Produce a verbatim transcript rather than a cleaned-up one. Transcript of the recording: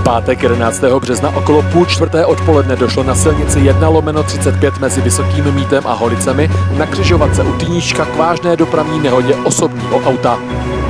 pátek jedenáctého března okolo půl čtvrté odpoledne došlo na silnici jedna lomeno třicet pět mezi Vysokým Mítem a Holicemi na křižovatce u Týníčka k vážné dopravní nehodě osobního auta.